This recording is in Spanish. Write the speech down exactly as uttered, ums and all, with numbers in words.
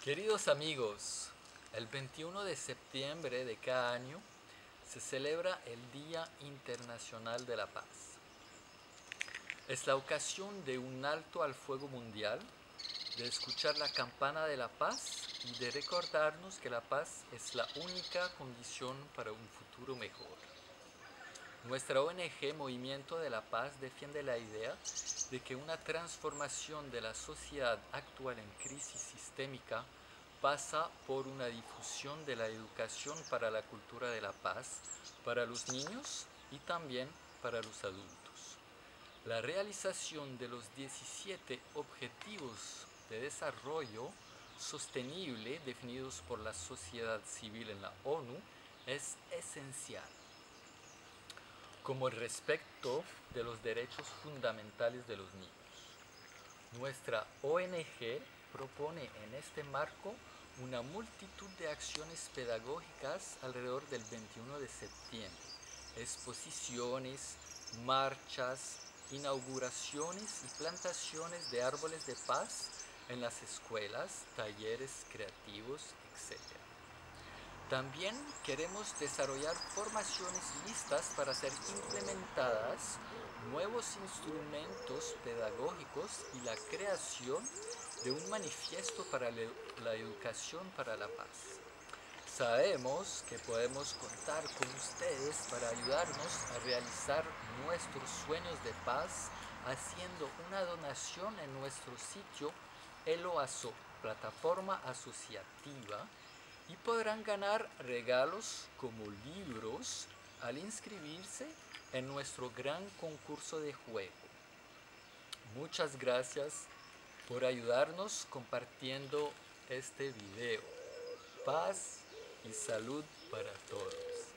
Queridos amigos, el veintiuno de septiembre de cada año se celebra el Día Internacional de la Paz. Es la ocasión de un alto al fuego mundial, de escuchar la campana de la paz y de recordarnos que la paz es la única condición para un futuro mejor. Nuestra O N G Movimiento de la Paz defiende la idea de que una transformación de la sociedad actual en crisis sistémica pasa por una difusión de la educación para la cultura de la paz para los niños y también para los adultos. La realización de los diecisiete Objetivos de Desarrollo Sostenible definidos por la sociedad civil en la ONU es esencial, como el respeto de los derechos fundamentales de los niños. Nuestra O N G propone en este marco una multitud de acciones pedagógicas alrededor del veintiuno de septiembre, exposiciones, marchas, inauguraciones y plantaciones de árboles de paz en las escuelas, talleres creativos, etcétera. También queremos desarrollar formaciones listas para ser implementadas, nuevos instrumentos pedagógicos y la creación de un manifiesto para la educación para la paz. Sabemos que podemos contar con ustedes para ayudarnos a realizar nuestros sueños de paz haciendo una donación en nuestro sitio Eloaso, plataforma asociativa, y podrán ganar regalos como libros al inscribirse en nuestro gran concurso de juego. Muchas gracias por ayudarnos compartiendo este video. Paz y salud para todos.